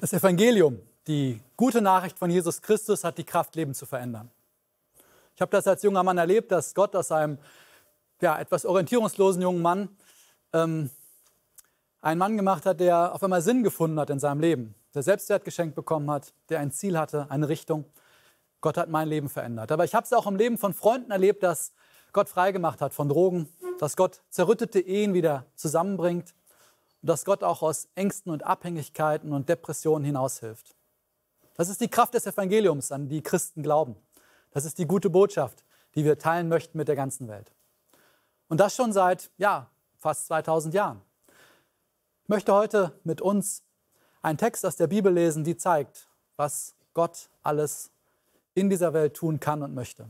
Das Evangelium, die gute Nachricht von Jesus Christus, hat die Kraft, Leben zu verändern. Ich habe das als junger Mann erlebt, dass Gott aus einem etwas orientierungslosen jungen Mann einen Mann gemacht hat, der auf einmal Sinn gefunden hat in seinem Leben, der Selbstwert geschenkt bekommen hat, der ein Ziel hatte, eine Richtung. Gott hat mein Leben verändert. Aber ich habe es auch im Leben von Freunden erlebt, dass Gott freigemacht hat von Drogen, dass Gott zerrüttete Ehen wieder zusammenbringt und dass Gott auch aus Ängsten und Abhängigkeiten und Depressionen hinaushilft. Das ist die Kraft des Evangeliums, an die Christen glauben. Das ist die gute Botschaft, die wir teilen möchten mit der ganzen Welt. Und das schon seit fast 2000 Jahren. Ich möchte heute mit uns einen Text aus der Bibel lesen, die zeigt, was Gott alles in dieser Welt tun kann und möchte.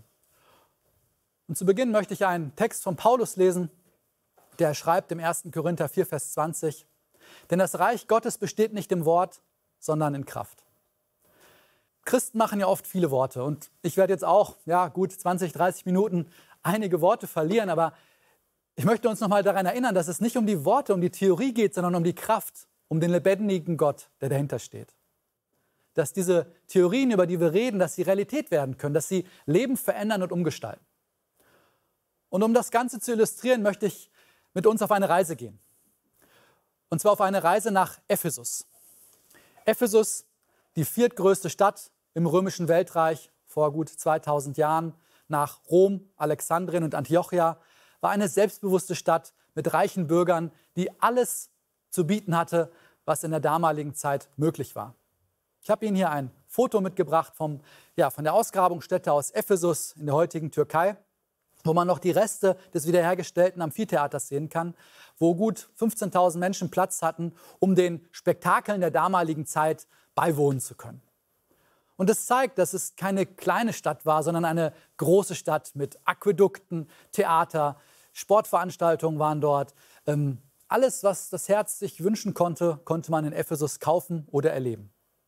Und zu Beginn möchte ich einen Text von Paulus lesen, der schreibt im 1. Korinther 4, Vers 20, denn das Reich Gottes besteht nicht im Wort, sondern in Kraft. Christen machen ja oft viele Worte und ich werde jetzt auch, gut 20, 30 Minuten einige Worte verlieren, aber ich möchte uns nochmal daran erinnern, dass es nicht um die Worte, um die Theorie geht, sondern um die Kraft, um den lebendigen Gott, der dahinter steht. Dass diese Theorien, über die wir reden, dass sie Realität werden können, dass sie Leben verändern und umgestalten. Und um das Ganze zu illustrieren, möchte ich mit uns auf eine Reise gehen. Und zwar auf eine Reise nach Ephesus. Ephesus, die viertgrößte Stadt im römischen Weltreich vor gut 2000 Jahren, nach Rom, Alexandrien und Antiochia, war eine selbstbewusste Stadt mit reichen Bürgern, die alles zu bieten hatte, was in der damaligen Zeit möglich war. Ich habe Ihnen hier ein Foto mitgebracht von der Ausgrabungsstätte aus Ephesus in der heutigen Türkei, wo man noch die Reste des wiederhergestellten Amphitheaters sehen kann, wo gut 15.000 Menschen Platz hatten, um den Spektakeln der damaligen Zeit beiwohnen zu können. Und es zeigt, dass es keine kleine Stadt war, sondern eine große Stadt mit Aquädukten, Theater, Sportveranstaltungen waren dort. Alles, was das Herz sich wünschen konnte, konnte man in Ephesus kaufen oder erleben.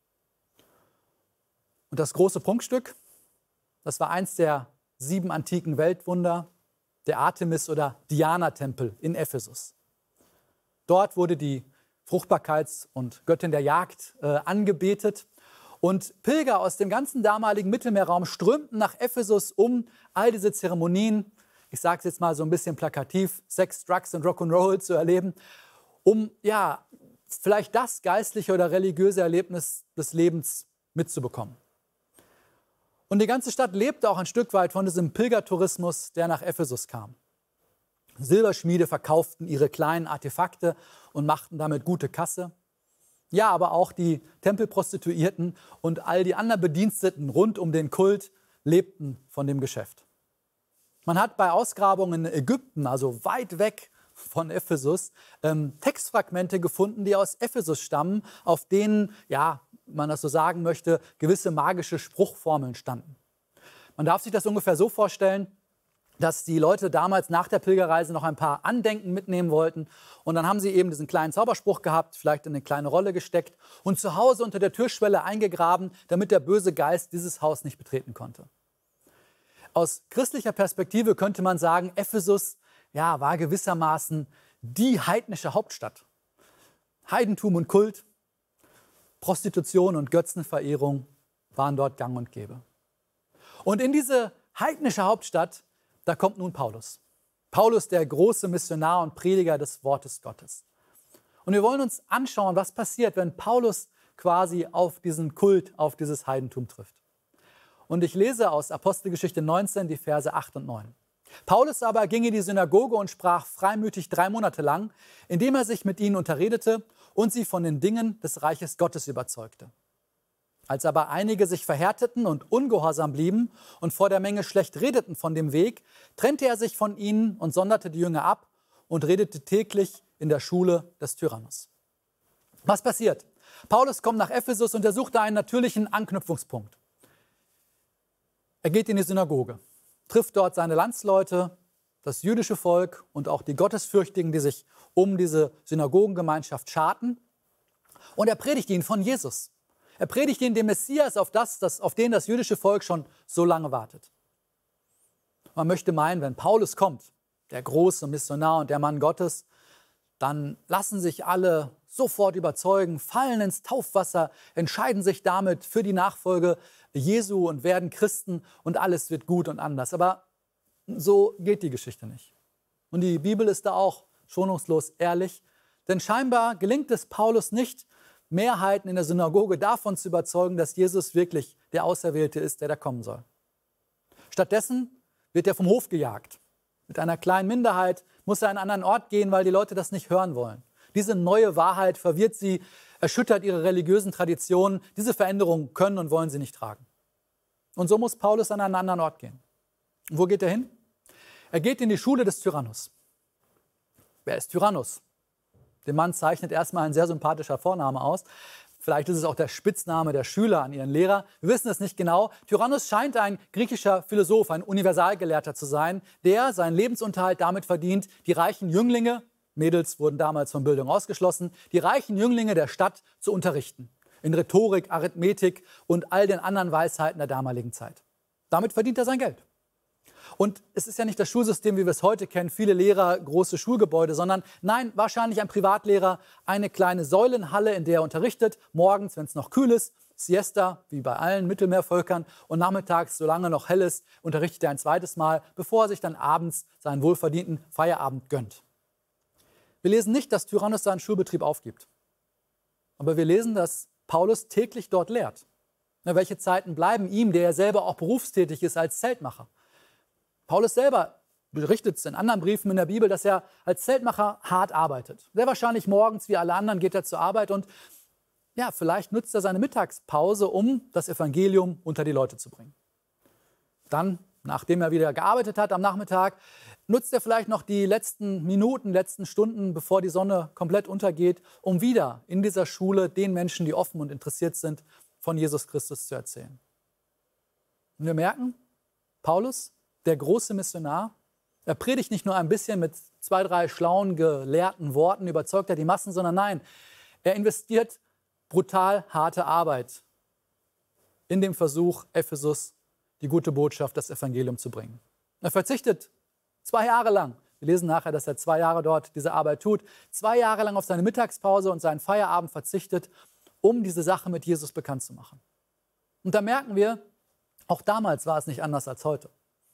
Und das große Prunkstück, das war eins der 7 antiken Weltwunder, der Artemis- oder Diana-Tempel in Ephesus. Dort wurde die Fruchtbarkeits- und Göttin der Jagd angebetet. Und Pilger aus dem ganzen damaligen Mittelmeerraum strömten nach Ephesus, um all diese Zeremonien, ich sage es jetzt mal so ein bisschen plakativ, Sex, Drugs und Rock'n'Roll zu erleben, um vielleicht das geistliche oder religiöse Erlebnis des Lebens mitzubekommen. Und die ganze Stadt lebte auch ein Stück weit von diesem Pilgertourismus, der nach Ephesus kam. Silberschmiede verkauften ihre kleinen Artefakte und machten damit gute Kasse. Ja, aber auch die Tempelprostituierten und all die anderen Bediensteten rund um den Kult lebten von dem Geschäft. Man hat bei Ausgrabungen in Ägypten, also weit weg von Ephesus, Textfragmente gefunden, die aus Ephesus stammen, auf denen, man das so sagen möchte, gewisse magische Spruchformeln standen. Man darf sich das ungefähr so vorstellen, dass die Leute damals nach der Pilgerreise noch ein paar Andenken mitnehmen wollten. Und dann haben sie eben diesen kleinen Zauberspruch gehabt, vielleicht in eine kleine Rolle gesteckt und zu Hause unter der Türschwelle eingegraben, damit der böse Geist dieses Haus nicht betreten konnte. Aus christlicher Perspektive könnte man sagen, Ephesus war gewissermaßen die heidnische Hauptstadt. Heidentum und Kult, Prostitution und Götzenverehrung waren dort gang und gäbe. Und in diese heidnische Hauptstadt, da kommt nun Paulus. Paulus, der große Missionar und Prediger des Wortes Gottes. Und wir wollen uns anschauen, was passiert, wenn Paulus quasi auf diesen Kult, auf dieses Heidentum trifft. Und ich lese aus Apostelgeschichte 19 die Verse 8 und 9. Paulus aber ging in die Synagoge und sprach freimütig 3 Monate lang, indem er sich mit ihnen unterredete und sie von den Dingen des Reiches Gottes überzeugte. Als aber einige sich verhärteten und ungehorsam blieben und vor der Menge schlecht redeten von dem Weg, trennte er sich von ihnen und sonderte die Jünger ab und redete täglich in der Schule des Tyrannus. Was passiert? Paulus kommt nach Ephesus und er sucht da einen natürlichen Anknüpfungspunkt. Er geht in die Synagoge, trifft dort seine Landsleute, das jüdische Volk und auch die Gottesfürchtigen, die sich um diese Synagogengemeinschaft scharten. Und er predigt ihnen von Jesus. Er predigt ihnen den Messias, auf den das jüdische Volk schon so lange wartet. Man möchte meinen, wenn Paulus kommt, der große Missionar und der Mann Gottes, dann lassen sich alle sofort überzeugen, fallen ins Taufwasser, entscheiden sich damit für die Nachfolge Jesu und werden Christen und alles wird gut und anders. Aber so geht die Geschichte nicht. Und die Bibel ist da auch schonungslos ehrlich, denn scheinbar gelingt es Paulus nicht, Mehrheiten in der Synagoge davon zu überzeugen, dass Jesus wirklich der Auserwählte ist, der da kommen soll. Stattdessen wird er vom Hof gejagt. Mit einer kleinen Minderheit muss er an einen anderen Ort gehen, weil die Leute das nicht hören wollen. Diese neue Wahrheit verwirrt sie, erschüttert ihre religiösen Traditionen. Diese Veränderungen können und wollen sie nicht tragen. Und so muss Paulus an einen anderen Ort gehen. Und wo geht er hin? Er geht in die Schule des Tyrannus. Wer ist Tyrannus? Dem Mann zeichnet erstmal ein sehr sympathischer Vorname aus. Vielleicht ist es auch der Spitzname der Schüler an ihren Lehrer. Wir wissen es nicht genau. Tyrannus scheint ein griechischer Philosoph, ein Universalgelehrter zu sein, der seinen Lebensunterhalt damit verdient, die reichen Jünglinge, Mädels wurden damals von Bildung ausgeschlossen, die reichen Jünglinge der Stadt zu unterrichten. In Rhetorik, Arithmetik und all den anderen Weisheiten der damaligen Zeit. Damit verdient er sein Geld. Und es ist ja nicht das Schulsystem, wie wir es heute kennen, viele Lehrer, große Schulgebäude, sondern nein, wahrscheinlich ein Privatlehrer, eine kleine Säulenhalle, in der er unterrichtet, morgens, wenn es noch kühl ist, Siesta, wie bei allen Mittelmeervölkern, und nachmittags, solange noch hell ist, unterrichtet er ein zweites Mal, bevor er sich dann abends seinen wohlverdienten Feierabend gönnt. Wir lesen nicht, dass Tyrannus seinen Schulbetrieb aufgibt. Aber wir lesen, dass Paulus täglich dort lehrt. Na, welche Zeiten bleiben ihm, der ja selber auch berufstätig ist als Zeltmacher? Paulus selber berichtet es in anderen Briefen in der Bibel, dass er als Zeltmacher hart arbeitet. Sehr wahrscheinlich morgens, wie alle anderen, geht er zur Arbeit und ja, vielleicht nutzt er seine Mittagspause, um das Evangelium unter die Leute zu bringen. Dann, nachdem er wieder gearbeitet hat am Nachmittag, nutzt er vielleicht noch die letzten Minuten, letzten Stunden, bevor die Sonne komplett untergeht, um wieder in dieser Schule den Menschen, die offen und interessiert sind, von Jesus Christus zu erzählen. Und wir merken, Paulus, der große Missionar, er predigt nicht nur ein bisschen mit 2, 3 schlauen, gelehrten Worten, überzeugt er die Massen, sondern nein, er investiert brutal harte Arbeit in dem Versuch, Ephesus die gute Botschaft, das Evangelium zu bringen. Er verzichtet 2 Jahre lang, wir lesen nachher, dass er 2 Jahre dort diese Arbeit tut, 2 Jahre lang auf seine Mittagspause und seinen Feierabend verzichtet, um diese Sache mit Jesus bekannt zu machen. Und da merken wir, auch damals war es nicht anders als heute.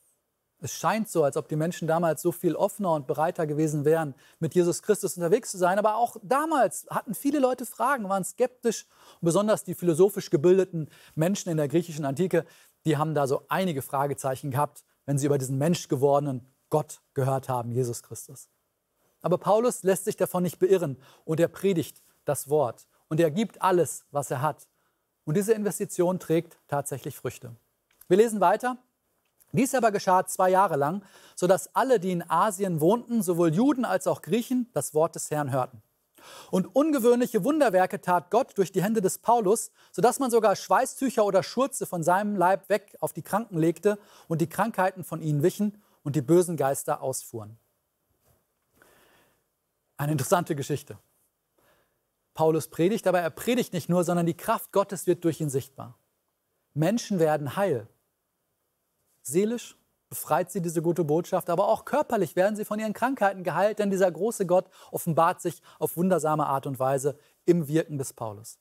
Es scheint so, als ob die Menschen damals so viel offener und bereiter gewesen wären, mit Jesus Christus unterwegs zu sein. Aber auch damals hatten viele Leute Fragen, waren skeptisch. Und besonders die philosophisch gebildeten Menschen in der griechischen Antike, die haben da so einige Fragezeichen gehabt, wenn sie über diesen menschgewordenen Gott gehört haben, Jesus Christus. Aber Paulus lässt sich davon nicht beirren und er predigt das Wort. Und er gibt alles, was er hat. Und diese Investition trägt tatsächlich Früchte. Wir lesen weiter. Dies aber geschah 2 Jahre lang, sodass alle, die in Asien wohnten, sowohl Juden als auch Griechen, das Wort des Herrn hörten. Und ungewöhnliche Wunderwerke tat Gott durch die Hände des Paulus, sodass man sogar Schweißtücher oder Schurze von seinem Leib weg auf die Kranken legte und die Krankheiten von ihnen wichen und die bösen Geister ausfuhren. Eine interessante Geschichte. Paulus predigt, aber er predigt nicht nur, sondern die Kraft Gottes wird durch ihn sichtbar. Menschen werden heil. Seelisch befreit sie diese gute Botschaft, aber auch körperlich werden sie von ihren Krankheiten geheilt, denn dieser große Gott offenbart sich auf wundersame Art und Weise im Wirken des Paulus.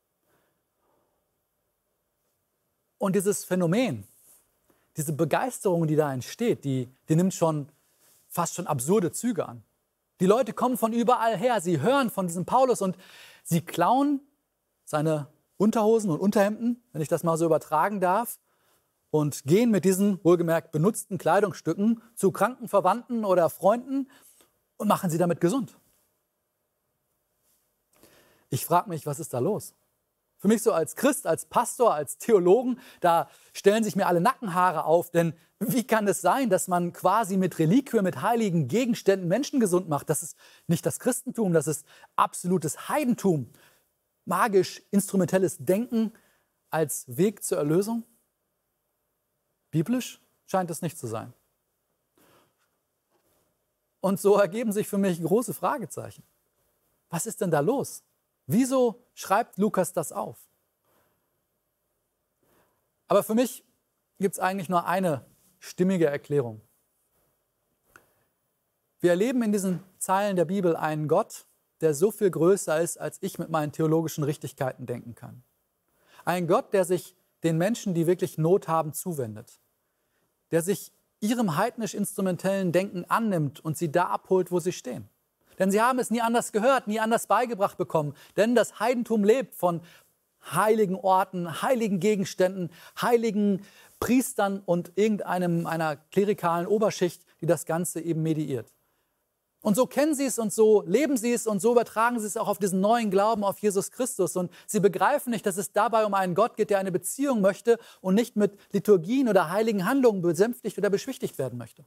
Und dieses Phänomen, diese Begeisterung, die da entsteht, die nimmt fast schon absurde Züge an. Die Leute kommen von überall her, sie hören von diesem Paulus und sie klauen seine Unterhosen und Unterhemden, wenn ich das mal so übertragen darf, und gehen mit diesen wohlgemerkt benutzten Kleidungsstücken zu kranken Verwandten oder Freunden und machen sie damit gesund. Ich frage mich, was ist da los? Für mich so als Christ, als Pastor, als Theologen, da stellen sich mir alle Nackenhaare auf, denn wie kann es sein, dass man quasi mit Reliquien, mit heiligen Gegenständen Menschen gesund macht? Das ist nicht das Christentum, das ist absolutes Heidentum. Magisch, instrumentelles Denken als Weg zur Erlösung? Biblisch scheint es nicht zu sein. Und so ergeben sich für mich große Fragezeichen. Was ist denn da los? Wieso schreibt Lukas das auf? Aber für mich gibt es eigentlich nur eine stimmige Erklärung. Wir erleben in diesen Zeilen der Bibel einen Gott, der so viel größer ist, als ich mit meinen theologischen Richtigkeiten denken kann. Ein Gott, der sich den Menschen, die wirklich Not haben, zuwendet. Der sich ihrem heidnisch-instrumentellen Denken annimmt und sie da abholt, wo sie stehen. Denn sie haben es nie anders gehört, nie anders beigebracht bekommen. Denn das Heidentum lebt von heiligen Orten, heiligen Gegenständen, heiligen Priestern und einer klerikalen Oberschicht, die das Ganze eben mediiert. Und so kennen sie es und so leben sie es und so übertragen sie es auch auf diesen neuen Glauben auf Jesus Christus. Und sie begreifen nicht, dass es dabei um einen Gott geht, der eine Beziehung möchte und nicht mit Liturgien oder heiligen Handlungen besänftigt oder beschwichtigt werden möchte.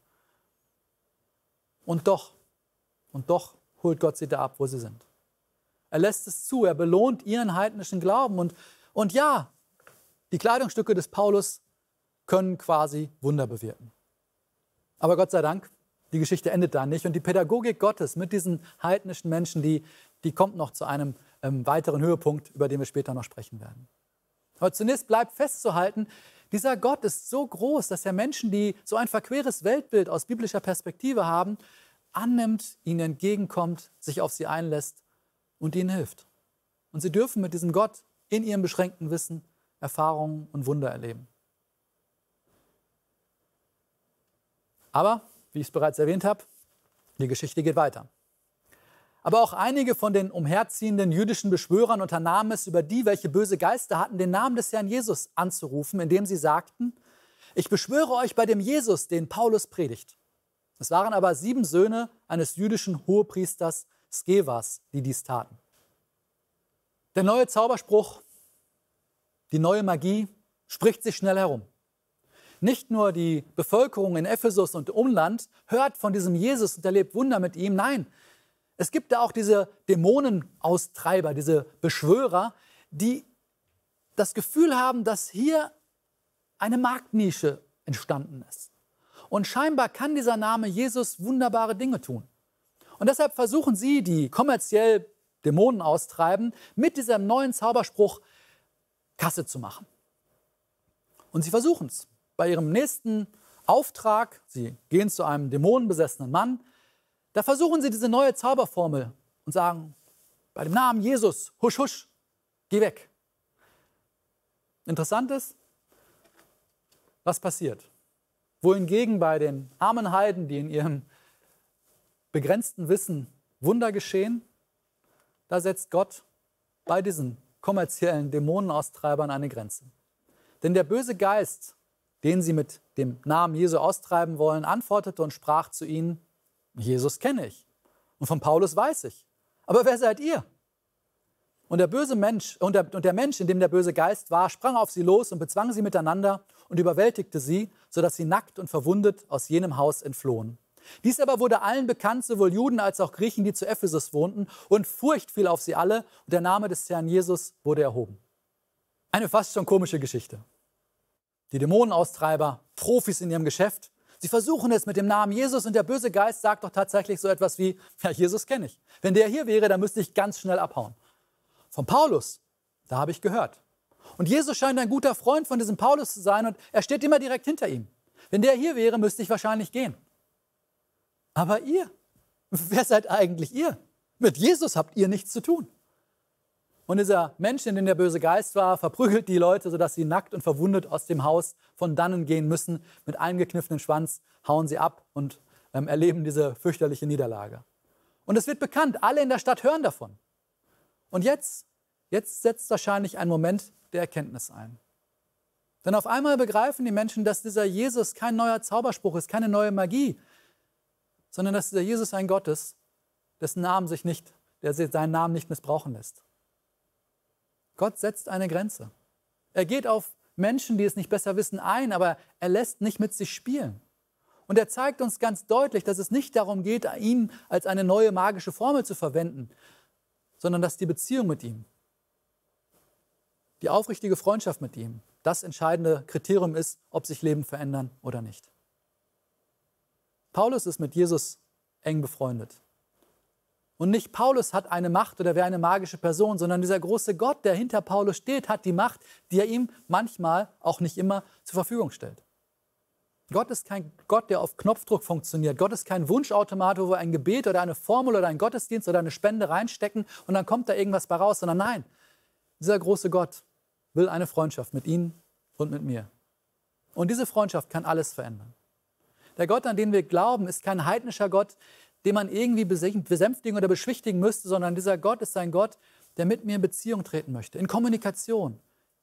Und doch holt Gott sie da ab, wo sie sind. Er lässt es zu, er belohnt ihren heidnischen Glauben. Und ja, die Kleidungsstücke des Paulus können quasi Wunder bewirken. Aber Gott sei Dank, die Geschichte endet da nicht. Und die Pädagogik Gottes mit diesen heidnischen Menschen, die kommt noch zu einem weiteren Höhepunkt, über den wir später noch sprechen werden. Aber zunächst bleibt festzuhalten, dieser Gott ist so groß, dass er Menschen, die so ein verqueres Weltbild aus biblischer Perspektive haben, annimmt, ihnen entgegenkommt, sich auf sie einlässt und ihnen hilft. Und sie dürfen mit diesem Gott in ihrem beschränkten Wissen Erfahrungen und Wunder erleben. Aber, wie ich es bereits erwähnt habe, die Geschichte geht weiter. Aber auch einige von den umherziehenden jüdischen Beschwörern unternahmen es, über die, welche böse Geister hatten, den Namen des Herrn Jesus anzurufen, indem sie sagten: Ich beschwöre euch bei dem Jesus, den Paulus predigt. Es waren aber 7 Söhne eines jüdischen Hohepriesters Skevas, die dies taten. Der neue Zauberspruch, die neue Magie spricht sich schnell herum. Nicht nur die Bevölkerung in Ephesus und Umland hört von diesem Jesus und erlebt Wunder mit ihm. Nein, es gibt da auch diese Dämonenaustreiber, diese Beschwörer, die das Gefühl haben, dass hier eine Marktnische entstanden ist. Und scheinbar kann dieser Name Jesus wunderbare Dinge tun. Und deshalb versuchen sie, die kommerziell Dämonen austreiben, mit diesem neuen Zauberspruch Kasse zu machen. Und sie versuchen es. Bei ihrem nächsten Auftrag, sie gehen zu einem dämonenbesessenen Mann, da versuchen sie diese neue Zauberformel und sagen: Bei dem Namen Jesus, husch, husch, geh weg. Interessant ist, was passiert. Wohingegen bei den armen Heiden, die in ihrem begrenzten Wissen Wunder geschehen, da setzt Gott bei diesen kommerziellen Dämonenaustreibern eine Grenze. Denn der böse Geist, den sie mit dem Namen Jesu austreiben wollen, antwortete und sprach zu ihnen: Jesus kenne ich und von Paulus weiß ich. Aber wer seid ihr? Und der Mensch, in dem der böse Geist war, sprang auf sie los und bezwang sie miteinander und überwältigte sie, sodass sie nackt und verwundet aus jenem Haus entflohen. Dies aber wurde allen bekannt, sowohl Juden als auch Griechen, die zu Ephesus wohnten, und Furcht fiel auf sie alle, und der Name des Herrn Jesus wurde erhoben. Eine fast schon komische Geschichte. Die Dämonenaustreiber, Profis in ihrem Geschäft, sie versuchen es mit dem Namen Jesus, und der böse Geist sagt doch tatsächlich so etwas wie: Ja, Jesus kenne ich. Wenn der hier wäre, dann müsste ich ganz schnell abhauen. Von Paulus, da habe ich gehört. Und Jesus scheint ein guter Freund von diesem Paulus zu sein, und er steht immer direkt hinter ihm. Wenn der hier wäre, müsste ich wahrscheinlich gehen. Aber ihr, wer seid eigentlich ihr? Mit Jesus habt ihr nichts zu tun. Und dieser Mensch, in dem der böse Geist war, verprügelt die Leute, sodass sie nackt und verwundet aus dem Haus von dannen gehen müssen. Mit eingekniffenem Schwanz hauen sie ab und erleben diese fürchterliche Niederlage. Und es wird bekannt, alle in der Stadt hören davon. Und jetzt setzt wahrscheinlich ein Moment der Erkenntnis ein. Denn auf einmal begreifen die Menschen, dass dieser Jesus kein neuer Zauberspruch ist, keine neue Magie, sondern dass dieser Jesus ein Gott ist, der seinen Namen nicht missbrauchen lässt. Gott setzt eine Grenze. Er geht auf Menschen, die es nicht besser wissen, ein, aber er lässt nicht mit sich spielen. Und er zeigt uns ganz deutlich, dass es nicht darum geht, ihn als eine neue magische Formel zu verwenden, sondern dass die Beziehung mit ihm, die aufrichtige Freundschaft mit ihm, das entscheidende Kriterium ist, ob sich Leben verändern oder nicht. Paulus ist mit Jesus eng befreundet. Und nicht Paulus hat eine Macht oder wäre eine magische Person, sondern dieser große Gott, der hinter Paulus steht, hat die Macht, die er ihm manchmal, auch nicht immer, zur Verfügung stellt. Gott ist kein Gott, der auf Knopfdruck funktioniert. Gott ist kein Wunschautomat, wo wir ein Gebet oder eine Formel oder einen Gottesdienst oder eine Spende reinstecken und dann kommt da irgendwas bei raus. Sondern nein, dieser große Gott will eine Freundschaft mit Ihnen und mit mir. Und diese Freundschaft kann alles verändern. Der Gott, an den wir glauben, ist kein heidnischer Gott, den man irgendwie besänftigen oder beschwichtigen müsste, sondern dieser Gott ist ein Gott, der mit mir in Beziehung treten möchte, in Kommunikation,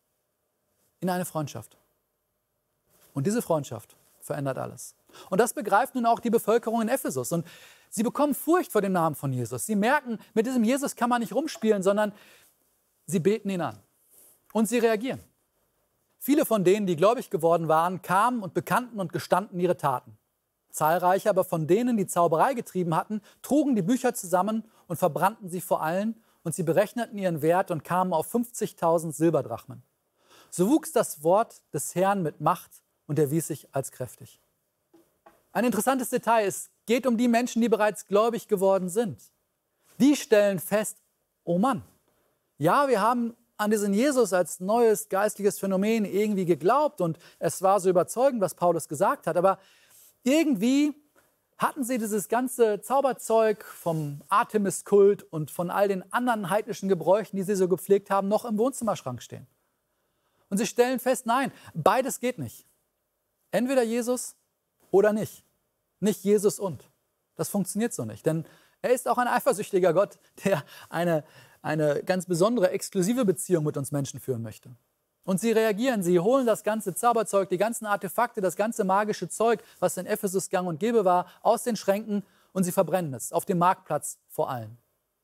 in eine Freundschaft. Und diese Freundschaft verändert alles. Und das begreift nun auch die Bevölkerung in Ephesus. Und sie bekommen Furcht vor dem Namen von Jesus. Sie merken, mit diesem Jesus kann man nicht rumspielen, sondern sie beten ihn an. Und sie reagieren. Viele von denen, die gläubig geworden waren, kamen und bekannten und gestanden ihre Taten. Zahlreiche aber von denen, die Zauberei getrieben hatten, trugen die Bücher zusammen und verbrannten sie vor allen, und sie berechneten ihren Wert und kamen auf 50.000 Silberdrachmen. So wuchs das Wort des Herrn mit Macht und erwies sich als kräftig. Ein interessantes Detail, es geht um die Menschen, die bereits gläubig geworden sind. Die stellen fest, oh Mann, ja, wir haben an diesen Jesus als neues geistliches Phänomen irgendwie geglaubt und es war so überzeugend, was Paulus gesagt hat, aber irgendwie hatten sie dieses ganze Zauberzeug vom Artemis-Kult und von all den anderen heidnischen Gebräuchen, die sie so gepflegt haben, noch im Wohnzimmerschrank stehen. Und sie stellen fest, nein, beides geht nicht. Entweder Jesus oder nicht. Nicht Jesus und. Das funktioniert so nicht, denn er ist auch ein eifersüchtiger Gott, der eine ganz besondere, exklusive Beziehung mit uns Menschen führen möchte. Und sie reagieren, sie holen das ganze Zauberzeug, die ganzen Artefakte, das ganze magische Zeug, was in Ephesus gang und gäbe war, aus den Schränken und sie verbrennen es, auf dem Marktplatz vor allen.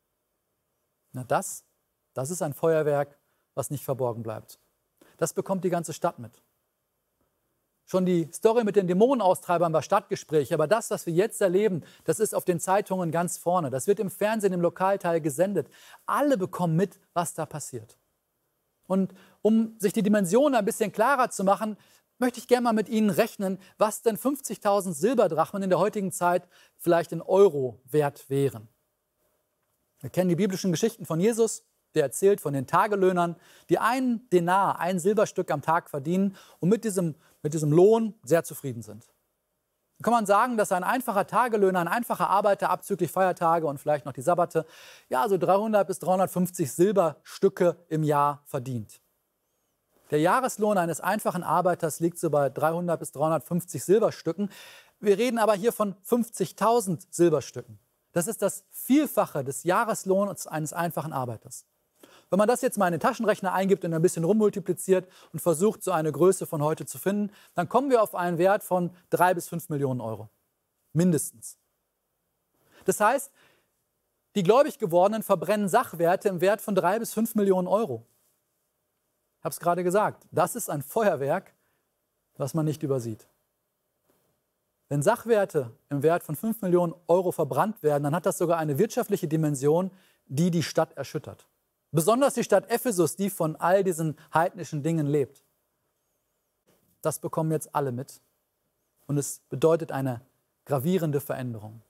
Na das ist ein Feuerwerk, was nicht verborgen bleibt. Das bekommt die ganze Stadt mit. Schon die Story mit den Dämonenaustreibern war Stadtgespräch, aber das, was wir jetzt erleben, das ist auf den Zeitungen ganz vorne. Das wird im Fernsehen, im Lokalteil gesendet. Alle bekommen mit, was da passiert. Und um sich die Dimensionen ein bisschen klarer zu machen, möchte ich gerne mal mit Ihnen rechnen, was denn 50.000 Silberdrachmen in der heutigen Zeit vielleicht in Euro wert wären. Wir kennen die biblischen Geschichten von Jesus, der erzählt von den Tagelöhnern, die einen Denar, ein Silberstück am Tag verdienen und mit diesem Lohn sehr zufrieden sind. Da kann man sagen, dass ein einfacher Tagelöhner, ein einfacher Arbeiter abzüglich Feiertage und vielleicht noch die Sabbate, ja, so 300 bis 350 Silberstücke im Jahr verdient. Der Jahreslohn eines einfachen Arbeiters liegt so bei 300 bis 350 Silberstücken. Wir reden aber hier von 50.000 Silberstücken. Das ist das Vielfache des Jahreslohns eines einfachen Arbeiters. Wenn man das jetzt mal in den Taschenrechner eingibt und ein bisschen rummultipliziert und versucht, so eine Größe von heute zu finden, dann kommen wir auf einen Wert von 3 bis 5 Millionen Euro. Mindestens. Das heißt, die gläubig gewordenen verbrennen Sachwerte im Wert von 3 bis 5 Millionen Euro. Ich habe es gerade gesagt, das ist ein Feuerwerk, was man nicht übersieht. Wenn Sachwerte im Wert von 5 Millionen Euro verbrannt werden, dann hat das sogar eine wirtschaftliche Dimension, die die Stadt erschüttert. Besonders die Stadt Ephesus, die von all diesen heidnischen Dingen lebt. Das bekommen jetzt alle mit. Und es bedeutet eine gravierende Veränderung.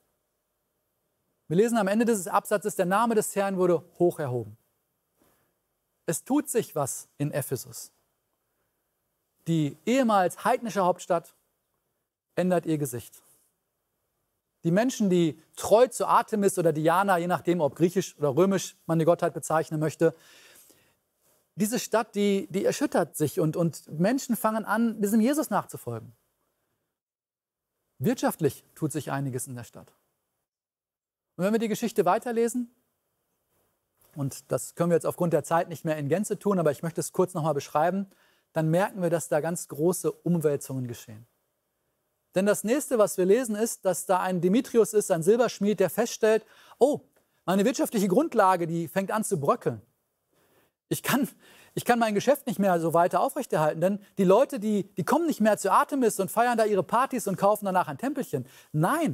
Wir lesen am Ende dieses Absatzes, der Name des Herrn wurde hoch erhoben. Es tut sich was in Ephesus. Die ehemals heidnische Hauptstadt ändert ihr Gesicht. Die Menschen, die treu zu Artemis oder Diana, je nachdem, ob griechisch oder römisch man die Gottheit bezeichnen möchte, diese Stadt, die erschüttert sich und Menschen fangen an, diesem Jesus nachzufolgen. Wirtschaftlich tut sich einiges in der Stadt. Und wenn wir die Geschichte weiterlesen, und das können wir jetzt aufgrund der Zeit nicht mehr in Gänze tun, aber ich möchte es kurz nochmal beschreiben, dann merken wir, dass da ganz große Umwälzungen geschehen. Denn das nächste, was wir lesen, ist, dass da ein Demetrius ist, ein Silberschmied, der feststellt, oh, meine wirtschaftliche Grundlage, die fängt an zu bröckeln. Ich kann mein Geschäft nicht mehr so weiter aufrechterhalten, denn die Leute, die kommen nicht mehr zu Artemis und feiern da ihre Partys und kaufen danach ein Tempelchen. Nein,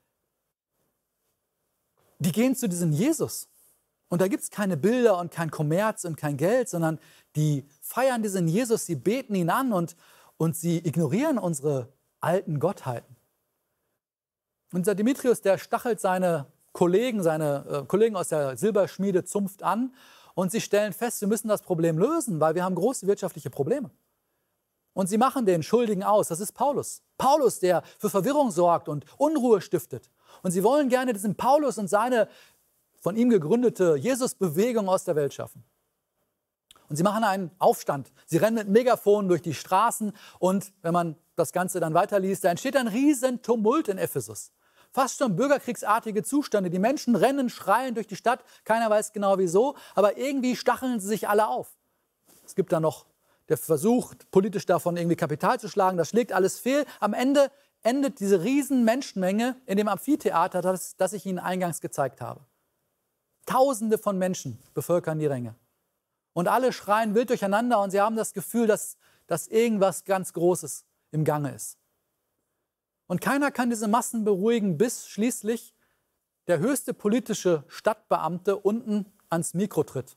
die gehen zu diesem Jesus. Und da gibt es keine Bilder und kein Kommerz und kein Geld, sondern die feiern diesen Jesus, sie beten ihn an und sie ignorieren unsere alten Gottheiten. Unser Demetrius, der stachelt seine Kollegen aus der Silberschmiedezunft an und sie stellen fest, wir müssen das Problem lösen, weil wir haben große wirtschaftliche Probleme. Und sie machen den Schuldigen aus. Das ist Paulus. Paulus, der für Verwirrung sorgt und Unruhe stiftet. Und sie wollen gerne diesen Paulus und seine von ihm gegründete Jesus-Bewegung aus der Welt schaffen. Und sie machen einen Aufstand. Sie rennen mit Megafonen durch die Straßen. Und wenn man das Ganze dann weiterliest, da entsteht ein riesen Tumult in Ephesus. Fast schon bürgerkriegsartige Zustände. Die Menschen rennen, schreien durch die Stadt. Keiner weiß genau wieso. Aber irgendwie stacheln sie sich alle auf. Es gibt dann noch der Versuch, politisch davon irgendwie Kapital zu schlagen. Das schlägt alles fehl. Am Ende endet diese riesen Menschenmenge in dem Amphitheater, das ich Ihnen eingangs gezeigt habe. Tausende von Menschen bevölkern die Ränge. Und alle schreien wild durcheinander und sie haben das Gefühl, dass irgendwas ganz Großes im Gange ist. Und keiner kann diese Massen beruhigen, bis schließlich der höchste politische Stadtbeamte unten ans Mikro tritt.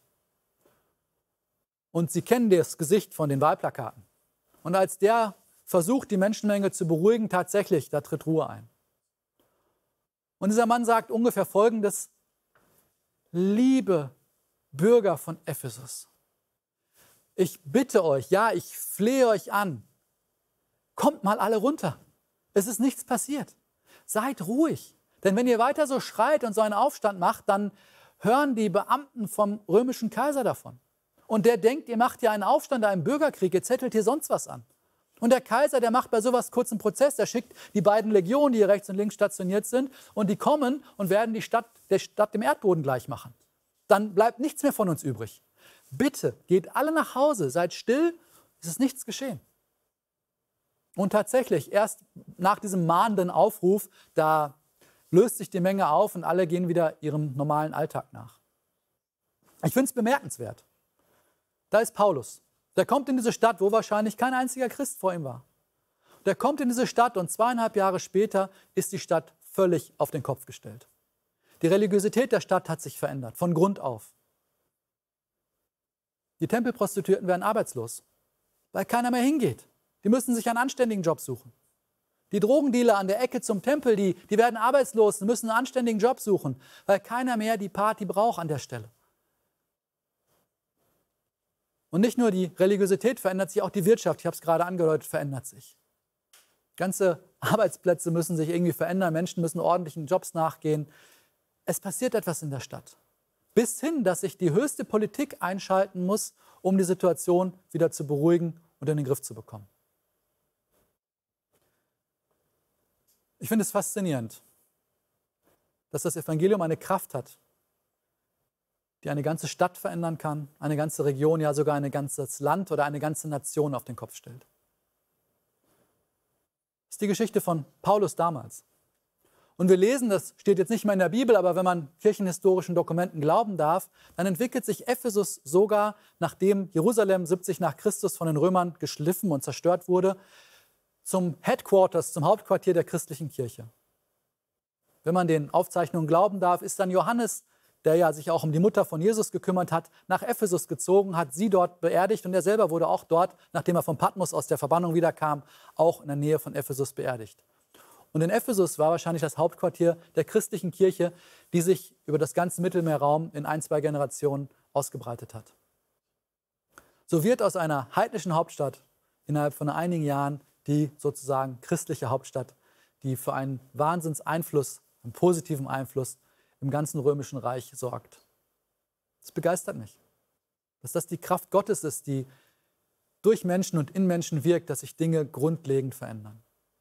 Und Sie kennen das Gesicht von den Wahlplakaten. Und als der versucht, die Menschenmenge zu beruhigen, tatsächlich, da tritt Ruhe ein. Und dieser Mann sagt ungefähr Folgendes: Liebe Bürger von Ephesus, ich bitte euch, ja, ich flehe euch an, kommt mal alle runter. Es ist nichts passiert. Seid ruhig. Denn wenn ihr weiter so schreit und so einen Aufstand macht, dann hören die Beamten vom römischen Kaiser davon. Und der denkt, ihr macht ja einen Aufstand, einen Bürgerkrieg, ihr zettelt hier sonst was an. Und der Kaiser, der macht bei sowas kurz einen Prozess, der schickt die beiden Legionen, die hier rechts und links stationiert sind, und die kommen und werden der Stadt dem Erdboden gleich machen. Dann bleibt nichts mehr von uns übrig. Bitte, geht alle nach Hause, seid still, es ist nichts geschehen. Und tatsächlich, erst nach diesem mahnenden Aufruf, da löst sich die Menge auf und alle gehen wieder ihrem normalen Alltag nach. Ich finde es bemerkenswert. Da ist Paulus. Der kommt in diese Stadt, wo wahrscheinlich kein einziger Christ vor ihm war. Der kommt in diese Stadt und 2,5 Jahre später ist die Stadt völlig auf den Kopf gestellt. Die Religiosität der Stadt hat sich verändert, von Grund auf. Die Tempelprostituierten werden arbeitslos, weil keiner mehr hingeht. Die müssen sich einen anständigen Job suchen. Die Drogendealer an der Ecke zum Tempel, die werden arbeitslos und müssen einen anständigen Job suchen, weil keiner mehr die Party braucht an der Stelle. Und nicht nur die Religiosität verändert sich, auch die Wirtschaft, ich habe es gerade angedeutet, verändert sich. Ganze Arbeitsplätze müssen sich irgendwie verändern, Menschen müssen ordentlichen Jobs nachgehen. Es passiert etwas in der Stadt. Bis hin, dass sich die höchste Politik einschalten muss, um die Situation wieder zu beruhigen und in den Griff zu bekommen. Ich finde es faszinierend, dass das Evangelium eine Kraft hat, die eine ganze Stadt verändern kann, eine ganze Region, ja sogar ein ganzes Land oder eine ganze Nation auf den Kopf stellt. Das ist die Geschichte von Paulus damals. Und wir lesen, das steht jetzt nicht mehr in der Bibel, aber wenn man kirchenhistorischen Dokumenten glauben darf, dann entwickelt sich Ephesus sogar, nachdem Jerusalem 70 nach Christus von den Römern geschliffen und zerstört wurde, zum Headquarters, zum Hauptquartier der christlichen Kirche. Wenn man den Aufzeichnungen glauben darf, ist dann Johannes, der ja sich auch um die Mutter von Jesus gekümmert hat, nach Ephesus gezogen, hat sie dort beerdigt und er selber wurde auch dort, nachdem er von Patmos aus der Verbannung wiederkam, auch in der Nähe von Ephesus beerdigt. Und in Ephesus war wahrscheinlich das Hauptquartier der christlichen Kirche, die sich über das ganze Mittelmeerraum in 1-2 Generationen ausgebreitet hat. So wird aus einer heidnischen Hauptstadt innerhalb von einigen Jahren die sozusagen christliche Hauptstadt, die für einen Wahnsinnseinfluss, einen positiven Einfluss im ganzen römischen Reich sorgt. Das begeistert mich, dass das die Kraft Gottes ist, die durch Menschen und in Menschen wirkt, dass sich Dinge grundlegend verändern.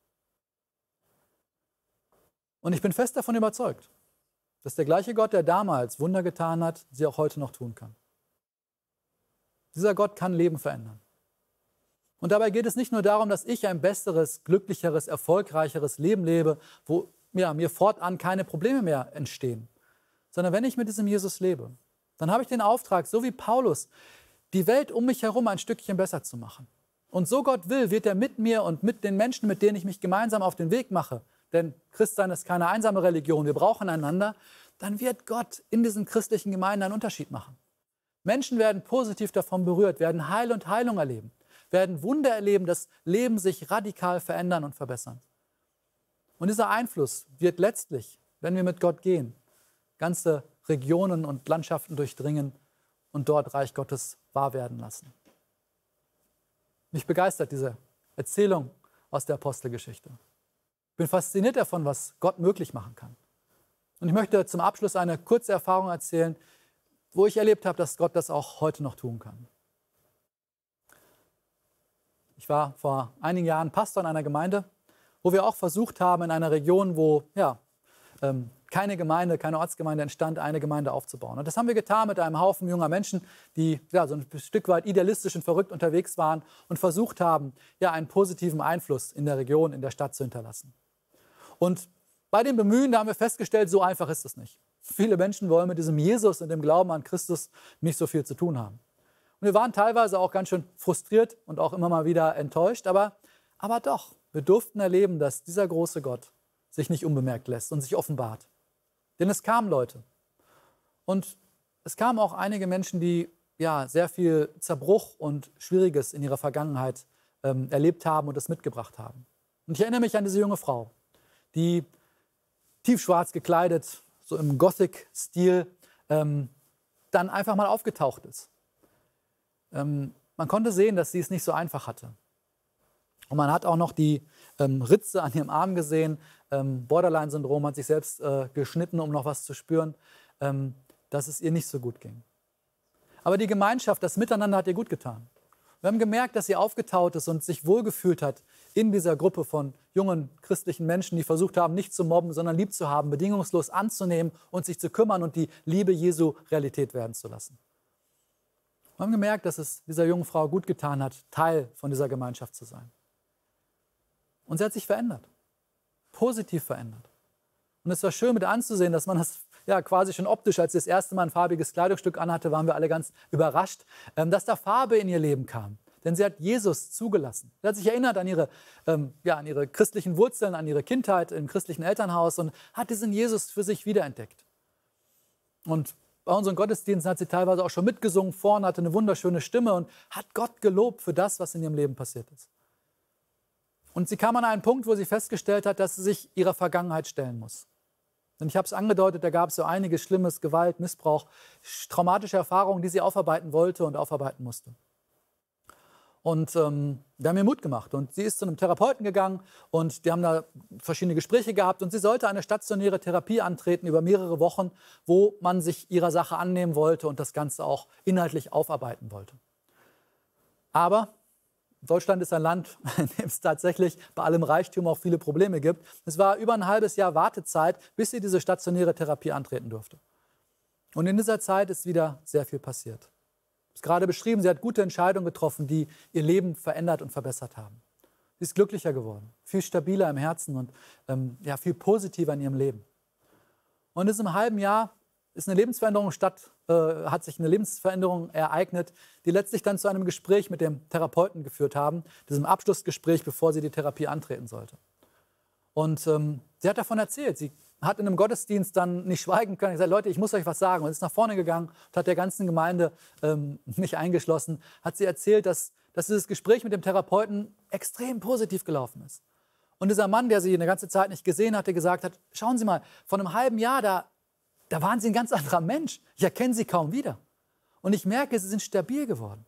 Und ich bin fest davon überzeugt, dass der gleiche Gott, der damals Wunder getan hat, sie auch heute noch tun kann. Dieser Gott kann Leben verändern. Und dabei geht es nicht nur darum, dass ich ein besseres, glücklicheres, erfolgreicheres Leben lebe, wo mir fortan keine Probleme mehr entstehen, sondern wenn ich mit diesem Jesus lebe, dann habe ich den Auftrag, so wie Paulus, die Welt um mich herum ein Stückchen besser zu machen. Und so Gott will, wird er mit mir und mit den Menschen, mit denen ich mich gemeinsam auf den Weg mache, denn Christsein ist keine einsame Religion, wir brauchen einander, dann wird Gott in diesen christlichen Gemeinden einen Unterschied machen. Menschen werden positiv davon berührt, werden Heil und Heilung erleben, werden Wunder erleben, das Leben sich radikal verändern und verbessern. Und dieser Einfluss wird letztlich, wenn wir mit Gott gehen, ganze Regionen und Landschaften durchdringen und dort Reich Gottes wahr werden lassen. Mich begeistert diese Erzählung aus der Apostelgeschichte. Ich bin fasziniert davon, was Gott möglich machen kann. Und ich möchte zum Abschluss eine kurze Erfahrung erzählen, wo ich erlebt habe, dass Gott das auch heute noch tun kann. Ich war vor einigen Jahren Pastor in einer Gemeinde, wo wir auch versucht haben, in einer Region, wo keine Gemeinde, keine Ortsgemeinde entstand, eine Gemeinde aufzubauen. Und das haben wir getan mit einem Haufen junger Menschen, die so ein Stück weit idealistisch und verrückt unterwegs waren und versucht haben, einen positiven Einfluss in der Region, in der Stadt zu hinterlassen. Und bei dem Bemühen, da haben wir festgestellt, so einfach ist es nicht. Viele Menschen wollen mit diesem Jesus und dem Glauben an Christus nicht so viel zu tun haben. Und wir waren teilweise auch ganz schön frustriert und auch immer mal wieder enttäuscht, aber doch, wir durften erleben, dass dieser große Gott sich nicht unbemerkt lässt und sich offenbart. Denn es kamen Leute. Und es kamen auch einige Menschen, die sehr viel Zerbruch und Schwieriges in ihrer Vergangenheit erlebt haben und es mitgebracht haben. Und ich erinnere mich an diese junge Frau, die tiefschwarz gekleidet, so im Gothic-Stil, dann einfach mal aufgetaucht ist. Man konnte sehen, dass sie es nicht so einfach hatte. Und man hat auch noch die Ritze an ihrem Arm gesehen, Borderline-Syndrom, hat sich selbst geschnitten, um noch was zu spüren, dass es ihr nicht so gut ging. Aber die Gemeinschaft, das Miteinander hat ihr gut getan. Wir haben gemerkt, dass sie aufgetaut ist und sich wohlgefühlt hat in dieser Gruppe von jungen christlichen Menschen, die versucht haben, nicht zu mobben, sondern lieb zu haben, bedingungslos anzunehmen und sich zu kümmern und die Liebe Jesu Realität werden zu lassen. Wir haben gemerkt, dass es dieser jungen Frau gut getan hat, Teil von dieser Gemeinschaft zu sein. Und sie hat sich verändert, positiv verändert. Und es war schön mit anzusehen, dass man das quasi schon optisch, als sie das erste Mal ein farbiges Kleidungsstück anhatte, waren wir alle ganz überrascht, dass da Farbe in ihr Leben kam. Denn sie hat Jesus zugelassen. Sie hat sich erinnert an ihre christlichen Wurzeln, an ihre Kindheit im christlichen Elternhaus und hat diesen Jesus für sich wiederentdeckt. Und bei unseren Gottesdiensten hat sie teilweise auch schon mitgesungen, vorne hatte eine wunderschöne Stimme und hat Gott gelobt für das, was in ihrem Leben passiert ist. Und sie kam an einen Punkt, wo sie festgestellt hat, dass sie sich ihrer Vergangenheit stellen muss. Denn ich habe es angedeutet, da gab es so einiges Schlimmes, Gewalt, Missbrauch, traumatische Erfahrungen, die sie aufarbeiten wollte und aufarbeiten musste. Und wir haben ihr Mut gemacht und sie ist zu einem Therapeuten gegangen und die haben da verschiedene Gespräche gehabt und sie sollte eine stationäre Therapie antreten über mehrere Wochen, wo man sich ihrer Sache annehmen wollte und das Ganze auch inhaltlich aufarbeiten wollte. Aber Deutschland ist ein Land, in dem es tatsächlich bei allem Reichtum auch viele Probleme gibt. Es war über ein halbes Jahr Wartezeit, bis sie diese stationäre Therapie antreten durfte. Und in dieser Zeit ist wieder sehr viel passiert. Ich habe es gerade beschrieben, sie hat gute Entscheidungen getroffen, die ihr Leben verändert und verbessert haben. Sie ist glücklicher geworden, viel stabiler im Herzen und viel positiver in ihrem Leben. Und in diesem halben Jahr ist hat sich eine Lebensveränderung ereignet, die letztlich dann zu einem Gespräch mit dem Therapeuten geführt haben, diesem Abschlussgespräch, bevor sie die Therapie antreten sollte. Und sie hat davon erzählt. Sie hat in einem Gottesdienst dann nicht schweigen können. Sie hat gesagt, Leute, ich muss euch was sagen. Und ist nach vorne gegangen und hat der ganzen Gemeinde, mich eingeschlossen, hat sie erzählt, dass dieses Gespräch mit dem Therapeuten extrem positiv gelaufen ist. Und dieser Mann, der sie eine ganze Zeit nicht gesehen hatte, gesagt hat, schauen Sie mal, vor einem halben Jahr, da waren Sie ein ganz anderer Mensch. Ich erkenne Sie kaum wieder. Und ich merke, Sie sind stabil geworden.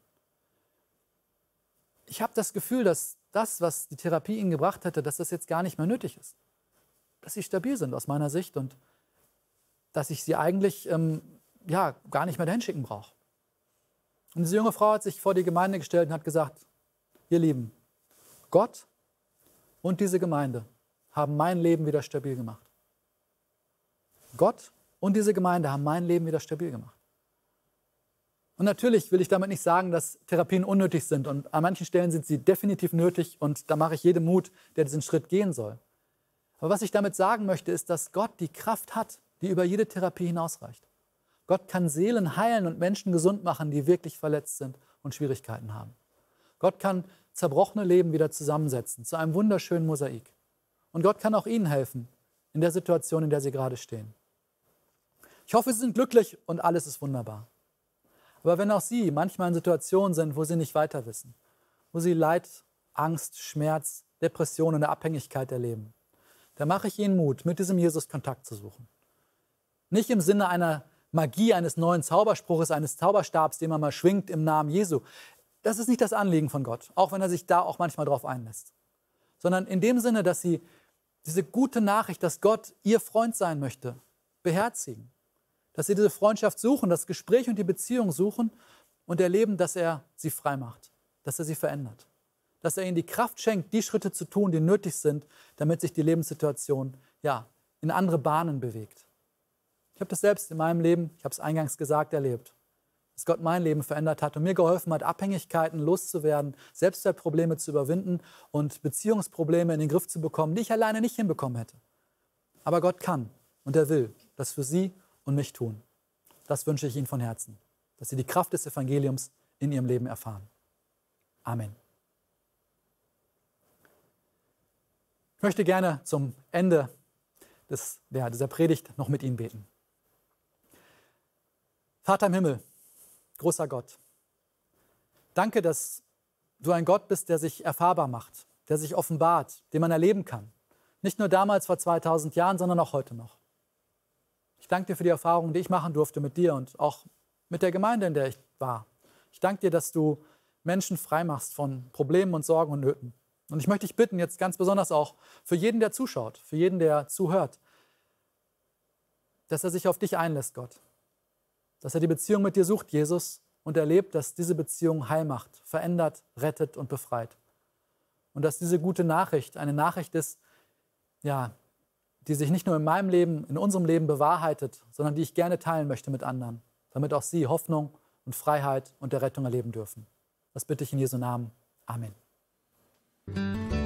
Ich habe das Gefühl, dass das, was die Therapie Ihnen gebracht hätte, dass das jetzt gar nicht mehr nötig ist. Dass Sie stabil sind aus meiner Sicht und dass ich Sie eigentlich gar nicht mehr dahin schicken brauche. Und diese junge Frau hat sich vor die Gemeinde gestellt und hat gesagt, ihr Lieben, Gott und diese Gemeinde haben mein Leben wieder stabil gemacht. Gott und diese Gemeinde haben mein Leben wieder stabil gemacht. Und natürlich will ich damit nicht sagen, dass Therapien unnötig sind. Und an manchen Stellen sind sie definitiv nötig und da mache ich jedem Mut, der diesen Schritt gehen soll. Aber was ich damit sagen möchte, ist, dass Gott die Kraft hat, die über jede Therapie hinausreicht. Gott kann Seelen heilen und Menschen gesund machen, die wirklich verletzt sind und Schwierigkeiten haben. Gott kann zerbrochene Leben wieder zusammensetzen zu einem wunderschönen Mosaik. Und Gott kann auch Ihnen helfen in der Situation, in der Sie gerade stehen. Ich hoffe, Sie sind glücklich und alles ist wunderbar. Aber wenn auch Sie manchmal in Situationen sind, wo Sie nicht weiter wissen, wo Sie Leid, Angst, Schmerz, Depression und Abhängigkeit erleben, dann mache ich Ihnen Mut, mit diesem Jesus Kontakt zu suchen. Nicht im Sinne einer Magie, eines neuen Zauberspruches, eines Zauberstabs, den man mal schwingt im Namen Jesu. Das ist nicht das Anliegen von Gott, auch wenn er sich da auch manchmal drauf einlässt. Sondern in dem Sinne, dass sie diese gute Nachricht, dass Gott ihr Freund sein möchte, beherzigen. Dass sie diese Freundschaft suchen, das Gespräch und die Beziehung suchen und erleben, dass er sie frei macht, dass er sie verändert. Dass er ihnen die Kraft schenkt, die Schritte zu tun, die nötig sind, damit sich die Lebenssituation in andere Bahnen bewegt. Ich habe das selbst in meinem Leben, ich habe es eingangs gesagt, erlebt. Dass Gott mein Leben verändert hat und mir geholfen hat, Abhängigkeiten loszuwerden, Selbstwertprobleme zu überwinden und Beziehungsprobleme in den Griff zu bekommen, die ich alleine nicht hinbekommen hätte. Aber Gott kann und er will das für Sie und mich tun. Das wünsche ich Ihnen von Herzen, dass Sie die Kraft des Evangeliums in Ihrem Leben erfahren. Amen. Ich möchte gerne zum Ende dieser Predigt noch mit Ihnen beten. Vater im Himmel, großer Gott, danke, dass du ein Gott bist, der sich erfahrbar macht, der sich offenbart, den man erleben kann. Nicht nur damals vor 2000 Jahren, sondern auch heute noch. Ich danke dir für die Erfahrungen, die ich machen durfte mit dir und auch mit der Gemeinde, in der ich war. Ich danke dir, dass du Menschen frei machst von Problemen und Sorgen und Nöten. Und ich möchte dich bitten, jetzt ganz besonders auch für jeden, der zuschaut, für jeden, der zuhört, dass er sich auf dich einlässt, Gott. Dass er die Beziehung mit dir sucht, Jesus, und erlebt, dass diese Beziehung heil macht, verändert, rettet und befreit. Und dass diese gute Nachricht eine Nachricht ist, die sich nicht nur in meinem Leben, in unserem Leben bewahrheitet, sondern die ich gerne teilen möchte mit anderen, damit auch sie Hoffnung und Freiheit und der Rettung erleben dürfen. Das bitte ich in Jesu Namen. Amen.